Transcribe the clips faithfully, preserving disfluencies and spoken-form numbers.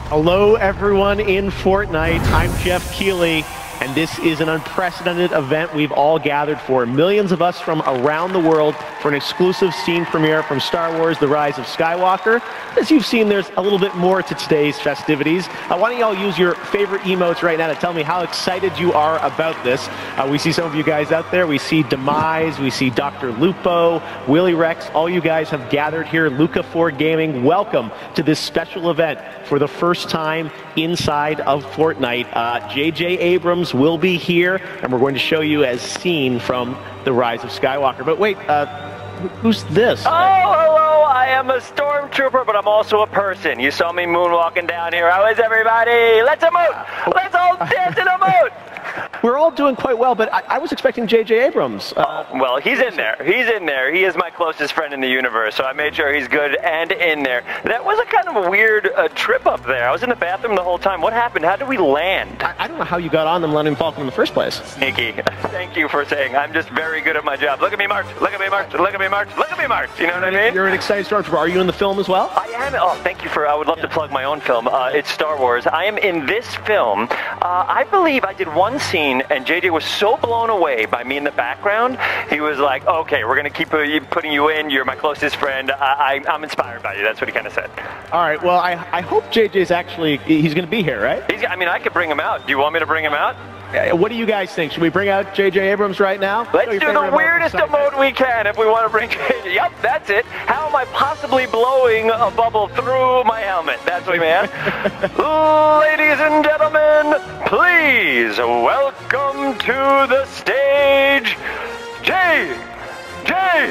Hello, everyone in Fortnite. I'm Jeff Keighley, and this is an unprecedented event we've all gathered for. Millions of us from around the world for an exclusive scene premiere from Star Wars: The Rise of Skywalker. As you've seen, there's a little bit more to today's festivities. Uh, why don't y'all use your favorite emotes right now to tell me how excited you are about this. Uh, we see some of you guys out there. We see Demise, we see Doctor Lupo, Willy Rex. All you guys have gathered here. Luca four Gaming, welcome to this special event for the first time inside of Fortnite. Uh, J J Abrams will be here, and we're going to show you as seen from The Rise of Skywalker. But wait, uh, who's this? Oh, hello, I am a stormtrooper, but I'm also a person. You saw me moonwalking down here. How is everybody? Let's emote! Let's all dance and emote! We're all doing quite well, but I, I was expecting J J Abrams. Uh, oh, well, he's in there. He's in there. He is my closest friend in the universe, so I made sure he's good and in there. That was a kind of a weird uh, trip up there. I was in the bathroom the whole time. What happened? How did we land? I, I don't know how you got on the Millennium Falcon in the first place. Sneaky. Thank you for saying I'm just very good at my job. Look at me march. Look at me march. Look at me march. Look at me march. You know what I mean? You're an excited stormtrooper. Are you in the film as well? I am. Oh, thank you for. I would love to plug my own film. Uh, it's Star Wars. I am in this film. Uh, I believe I did one scene, and J J was so blown away by me in the background. He was like, "Okay, we're gonna keep putting you in. You're my closest friend. I, I, I'm inspired by you." That's what he kind of said. All right. Well, I, I hope J J's actually he's going to be here, right? He's, I mean, I could bring him out. Do you want me to bring him out? Uh, what do you guys think? Should we bring out J J Abrams right now? Let's do the weirdest emote we can if we want to bring J J. Yep, that's it. How am I possibly blowing a bubble through my helmet? That's what we meant. Ladies and gentlemen, please welcome to the stage, J J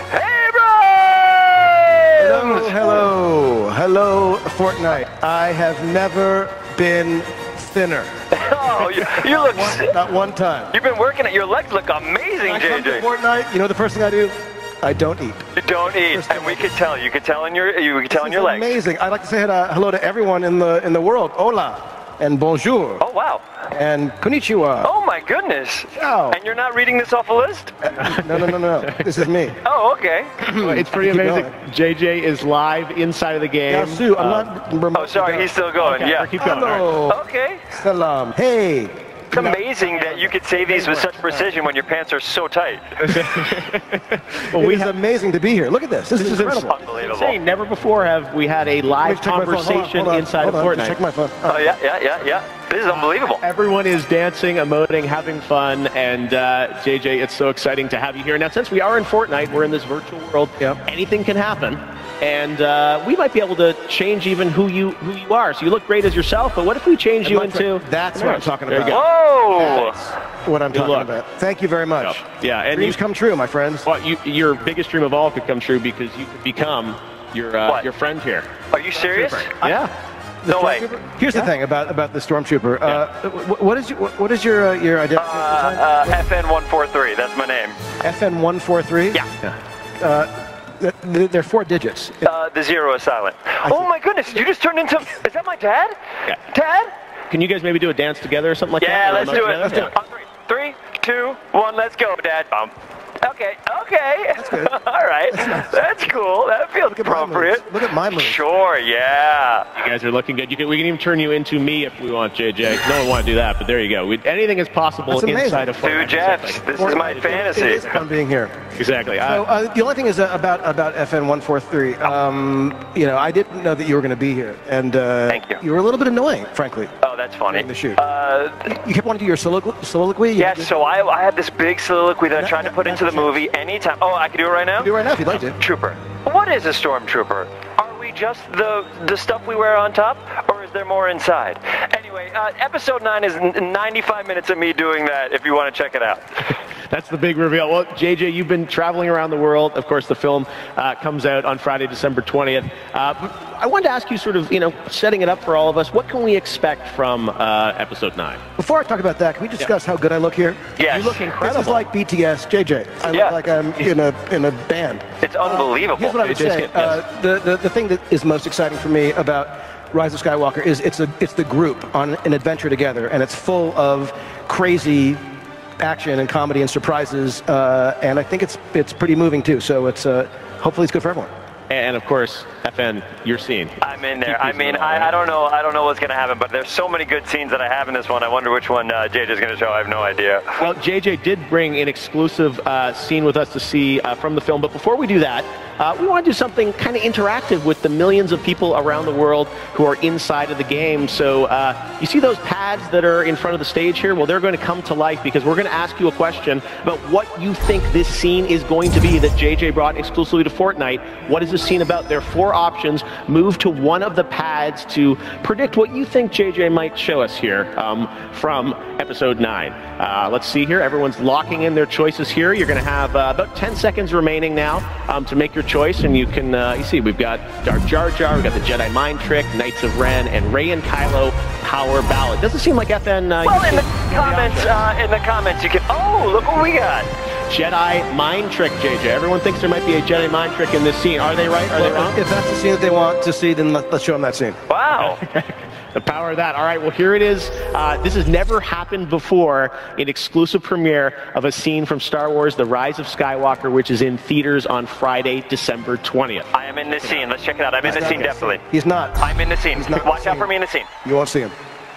Abrams! Hello, hello, hello, Fortnite. I have never been thinner. Oh, you, you look... One, not one time. You've been working at your legs look amazing, I J come to J. Fortnite, you know the first thing I do? I don't eat. You don't eat, and we could tell. You could tell in your you could tell in your legs. Amazing. I'd like to say hello to everyone in the in the world. Hola and bonjour. Oh wow. And konnichiwa. Oh my goodness. Ciao. And you're not reading this off a list? Uh, no, no, no, no. This is me. Oh, okay. It's pretty amazing. J J is live inside of the game. Yeah, Sue, I'm um, not. Oh, sorry, he's still going. Okay, yeah. keep going. Hello. Right. Okay. Salam. Hey. It's amazing that you could say these with such precision when your pants are so tight. Well, we it is have, amazing to be here. Look at this. This, this is incredible. Unbelievable. Insane. Never before have we had a live Check my phone. Hold on, conversation hold on, inside hold of on. Fortnite. Check my phone. Oh yeah, yeah, yeah, yeah. This is unbelievable. Everyone is dancing, emoting, having fun, and uh, J J, it's so exciting to have you here. Now, since we are in Fortnite, we're in this virtual world. Yep. Anything can happen, and uh, we might be able to change even who you who you are. So you look great as yourself, but what if we change you into? That's what I'm talking There about. you go. Whoa! What I'm Good talking luck. about. Thank you very much. Yeah, and Dreams you, come true, my friends. well, you, your biggest dream of all could come true because you could become your uh, What? your friend here. Are you serious? Yeah. The No way. Stormtrooper? Here's the thing about about the Stormtrooper. Uh, wh- what is your what is your uh, your identity? Uh, uh, F N one four three. That's my name. F N one four three. Yeah. Uh, th- th- they're four digits. Uh, the zero is silent. Oh my goodness! You just turned into. Is that my dad? Yeah. Dad? Can you guys maybe do a dance together or something like Yeah, that? let's do it. Together? Let's do it. On three, three, two, one. Let's go, Dad. Bump. Okay. Okay. That's good. All right. That's nice. That's cool. That feels Look at my appropriate. moves. Look at my moves. Sure. Yeah. You guys are looking good. You can, we can even turn you into me if we want, J J. No one want to do that, but there you go. We, anything is possible That's amazing. inside of Fortnite. Two Jeffs. This is my It fantasy. is fun being here. Exactly. So Uh, uh, the only thing is uh, about about F N one four three. Um, you know, I didn't know that you were going to be here, and uh, Thank you. You were a little bit annoying, frankly. Oh, that's funny. In the shoot. Uh, You kept wanting to do your soliloquy. soliloquy? You- yes. So I, I had this big soliloquy that I No, tried no, to put no, into the no. movie anytime. Oh, I can do it right now. Do it right now if you'd like to. Trooper. What is a stormtrooper? Are we just the the stuff we wear on top, or is there more inside? Anyway, uh, episode nine is n- ninety-five minutes of me doing that. If you want to check it out. That's the big reveal. Well, J J, you've been traveling around the world. Of course, the film uh, comes out on Friday, December twentieth. Uh, I wanted to ask you, sort of, you know, setting it up for all of us, what can we expect from uh, episode nine? Before I talk about that, can we discuss how good I look here? Yes. You look incredible. This is like B T S, J J. I Yeah. look like I'm in a in a band. It's unbelievable. Here's what I would J J's say. good, yes. Uh, the, the the thing that is most exciting for me about Rise of Skywalker is it's a it's the group on an adventure together, and it's full of crazy action and comedy and surprises, uh, and I think it's it's pretty moving too. So it's uh, hopefully it's good for everyone. And of course, F N, your scene. I'm in there. I mean, I, I don't know. I don't know what's going to happen, but there's so many good scenes that I have in this one. I wonder which one uh, J J's going to show. I have no idea. Well, J J did bring an exclusive uh, scene with us to see uh, from the film, but before we do that, uh, we want to do something kind of interactive with the millions of people around the world who are inside of the game. So uh, you see those pads that are in front of the stage here? Well, they're going to come to life because we're going to ask you a question about what you think this scene is going to be that J J brought exclusively to Fortnite. What is this scene about? There are four options. Move to one of the pads to predict what you think J J might show us here um, from episode nine. Uh, let's see here. Everyone's locking in their choices here. You're going to have uh, about ten seconds remaining now um, to make your choice, and you can, uh, you see, we've got Dark Jar Jar, we've got the Jedi Mind Trick, Knights of Ren, and Rey and Kylo Power Ballad. Doesn't seem like F N... Uh, well, in the comments, uh, in the comments, you can... Oh, look what we got. Jedi Mind Trick, J J. Everyone thinks there might be a Jedi Mind Trick in this scene. Are they right? Are well, they wrong? If that's the scene that they want to see, then let, let's show them that scene. Wow. The power of that. All right, well, here it is. Uh, this has never happened before, an exclusive premiere of a scene from Star Wars The Rise of Skywalker, which is in theaters on Friday, December twentieth. I am in this scene. Let's check it out. I'm in the scene, definitely. He's not. I'm in the scene. He's not Watch out for me in the scene. You won't see him.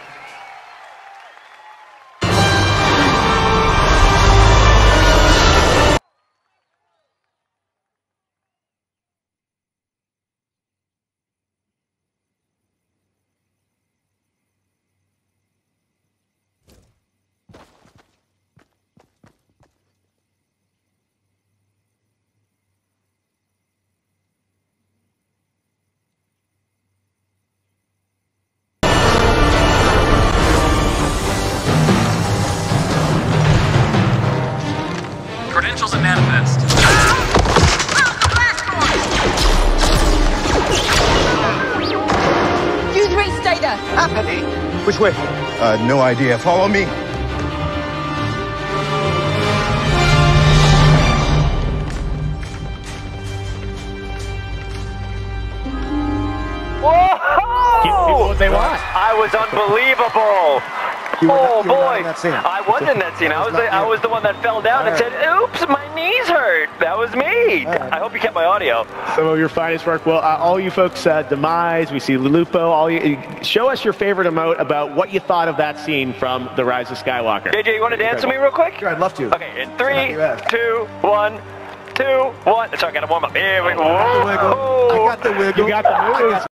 Credentials and manifest. Use race data. Happening. Which way? Uh, no idea. Follow me. Whoa! Give people what they want. I was unbelievable. You were Oh not, you were not boy! in that scene. I was in that scene. I was the, I was the one that fell down and said, "Oops, my knees hurt." That was me. I hope you kept my audio. Some of your finest work. Well, uh, all you folks, uh, Demise, we see Lulupo. All you, show us your favorite emote about what you thought of that scene from The Rise of Skywalker. J J, you want to dance with me real quick? Sure, I'd love to. Okay, in three, two, one, two, one. Sorry, I got to warm up. Here we go. I got the wiggle. I got the wiggle. You got the moves.